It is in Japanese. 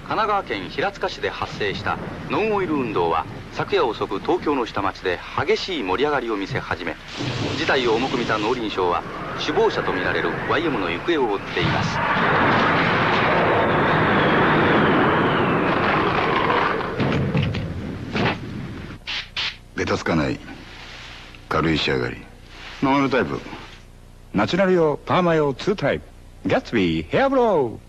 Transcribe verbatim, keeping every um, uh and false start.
神奈川県平塚市で発生したノンオイル運動は昨夜遅く東京の下町で激しい盛り上がりを見せ始め、事態を重く見た農林省は首謀者とみられる ワイエム の行方を追っています。 ベタつかない軽い仕上がり、ノンオイルタイプ、ナチュラル用、パーマ用ツータイプ、ギャッツビーヘアブロー。